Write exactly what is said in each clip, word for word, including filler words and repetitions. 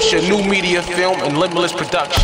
Militia New Media Film and Limitless Production.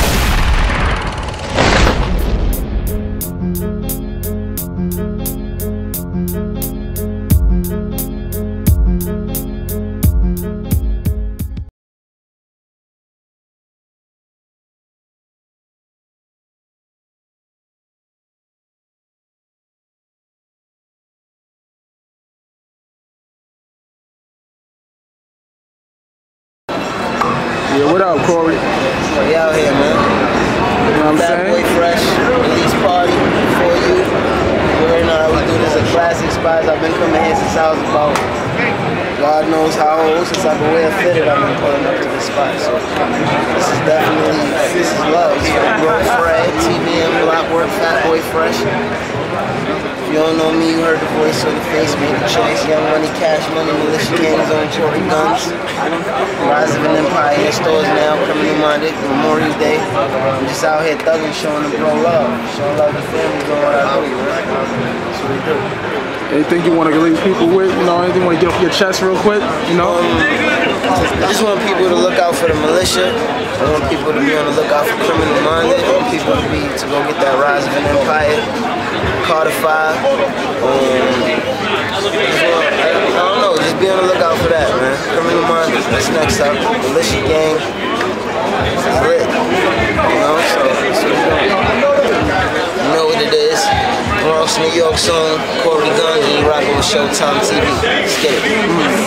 Yeah, what up, Corey? We out here, man. You know what I'm Bad saying? Boy Fresh, release party for you. You already know how we do this. A classic spots. I've been coming here since I was about God knows how old. Since I could wear fitted, I've been pulling up to this spot. So this is definitely, this is love. So Bro Fred, T V M, Blockwork, Fat Boy Fresh. If you don't know me, you heard the voice on the face, made the choice. Young Money, Cash Money, Militia Gangs on Tory Guns. Rise of an Empire in stores now, coming to Monday, Memorial Day. I'm just out here thugging, showing the bro love. Showing love to family, doing what I do, man. That's what we do. Anything you want to leave people with? You know, anything you want to get off your chest real quick? You know? Um, I just want people to look out for the militia. I want people to be on the lookout for Criminal Minded. I want people to be to go get that Rise of an Empire, Carter five. Um, I don't know, just be on the lookout for that, man. Criminal Minded, that's next up. Militia Gang, lit. You know, so that's what we're doing. You know what it is. Bronx, New York song, Corey Guns, and you rockin' with Showtime T V. Let's get it.